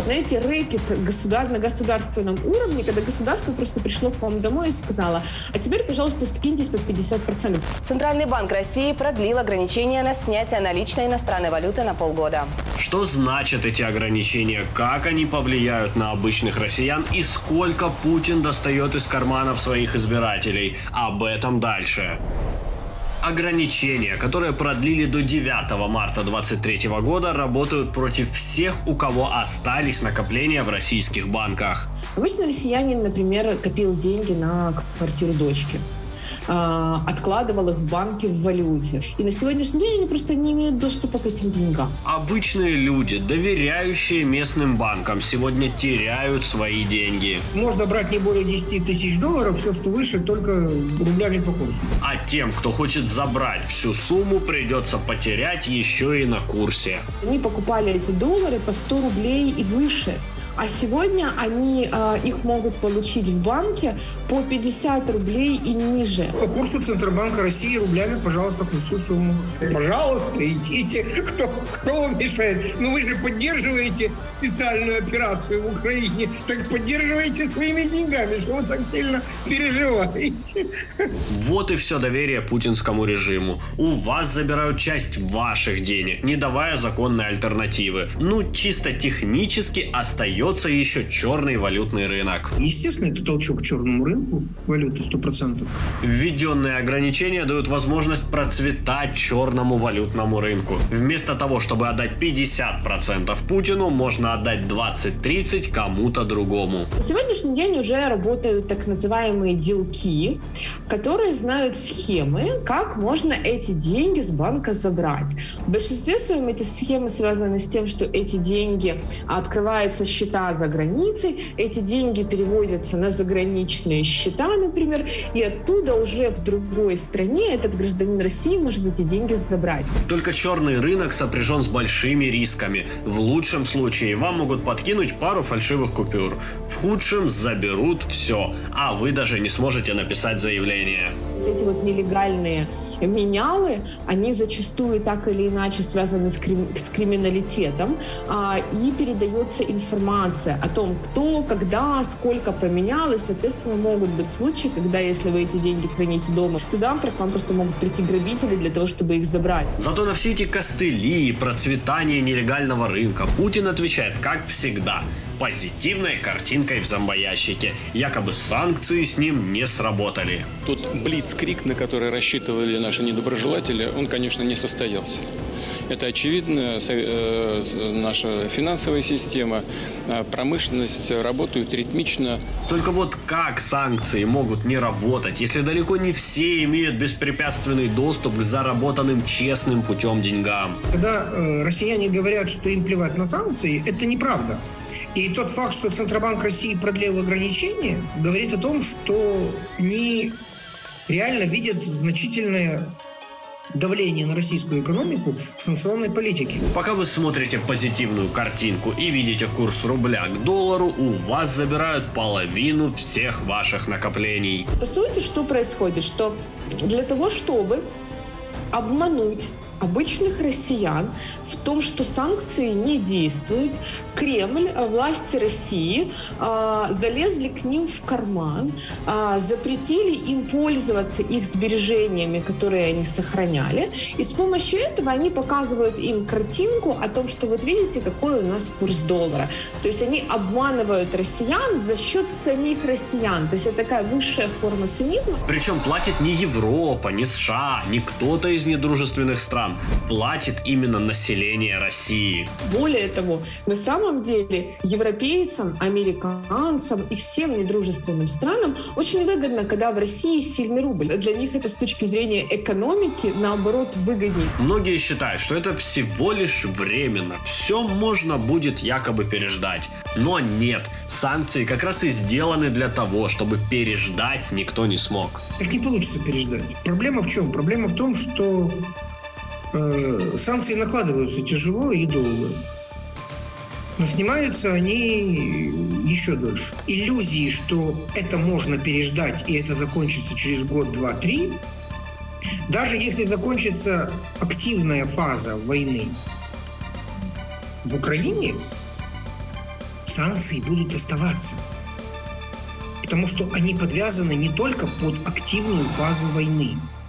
знаете, рэкет на государственном уровне, когда государство просто пришло к вам домой и сказало: а теперь, пожалуйста, скиньтесь под 50%. Центральный банк России продлил ограничения на снятие наличной иностранной валюты на полгода. Что значат эти ограничения, как они повлияют на обычных россиян и сколько Путин достает из карманов своих избирателей? Об этом дальше. Ограничения, которые продлили до 9 марта 2023 года, работают против всех, у кого остались накопления в российских банках. Обычно россиянин, например, копил деньги на квартиру дочки, откладывал их в банке в валюте. И на сегодняшний день они просто не имеют доступа к этим деньгам. Обычные люди, доверяющие местным банкам, сегодня теряют свои деньги. Можно брать не более 10 тысяч долларов, все, что выше, только рублями по курсу. А тем, кто хочет забрать всю сумму, придется потерять еще и на курсе. Они покупали эти доллары по 100 рублей и выше. А сегодня они их могут получить в банке по 50 рублей и ниже. По курсу Центробанка России рублями, пожалуйста, всю сумму. Пожалуйста, идите. Кто вам мешает? Ну вы же поддерживаете специальную операцию в Украине. Так поддерживайте своими деньгами, что вы так сильно переживаете. Вот и все доверие путинскому режиму. У вас забирают часть ваших денег, не давая законной альтернативы. Ну, чисто технически остается еще черный валютный рынок. Естественно, это толчок к черному рынку валюты 100%. Введенные ограничения дают возможность процветать черному валютному рынку. Вместо того, чтобы отдать 50% Путину, можно отдать 20-30 кому-то другому. На сегодняшний день уже работают так называемые делки, которые знают схемы, как можно эти деньги с банка забрать. В большинстве своем эти схемы связаны с тем, что эти деньги открываются счета за границей, эти деньги переводятся на заграничные счета, например, и оттуда уже в другой стране этот гражданин России может эти деньги забрать. Только черный рынок сопряжен с большими рисками. В лучшем случае вам могут подкинуть пару фальшивых купюр. В худшем заберут все, а вы даже не сможете написать заявление. Эти вот нелегальные менялы, они зачастую так или иначе связаны с криминалитетом, и передается информация о том, кто, когда, сколько поменял, и, соответственно, могут быть случаи, когда, если вы эти деньги храните дома, то завтра к вам просто могут прийти грабители для того, чтобы их забрать. Зато на все эти костыли и процветание нелегального рынка Путин отвечает, как всегда, позитивной картинкой в зомбоящике. Якобы санкции с ним не сработали. Тот блицкриг, на который рассчитывали наши недоброжелатели, он, конечно, не состоялся. Это очевидно. Наша финансовая система, промышленность работают ритмично. Только вот как санкции могут не работать, если далеко не все имеют беспрепятственный доступ к заработанным честным путем деньгам? Когда россияне говорят, что им плевать на санкции, это неправда. И тот факт, что Центробанк России продлил ограничения, говорит о том, что они реально видят значительное давление на российскую экономику санкционной политики. Пока вы смотрите позитивную картинку и видите курс рубля к доллару, у вас забирают половину всех ваших накоплений. По сути, что происходит? Что для того, чтобы обмануть обычных россиян в том, что санкции не действуют, Кремль, власти России залезли к ним в карман, запретили им пользоваться их сбережениями, которые они сохраняли, и с помощью этого они показывают им картинку о том, что вот видите, какой у нас курс доллара. То есть они обманывают россиян за счет самих россиян. То есть это такая высшая форма цинизма. Причем платит не Европа, не США, не кто-то из недружественных стран. Платит именно население России. Более того, на самом деле европейцам, американцам и всем недружественным странам очень выгодно, когда в России сильный рубль. Для них это с точки зрения экономики, наоборот, выгоднее. Многие считают, что это всего лишь временно. Все можно будет якобы переждать. Но нет, санкции как раз и сделаны для того, чтобы переждать никто не смог. Так не получится переждать. Проблема в чем? Проблема в том, что санкции накладываются тяжело и долго. Но снимаются они еще дольше. Иллюзии, что это можно переждать и это закончится через год, два, три, даже если закончится активная фаза войны в Украине, санкции будут оставаться. Потому что они подвязаны не только под активную фазу войны.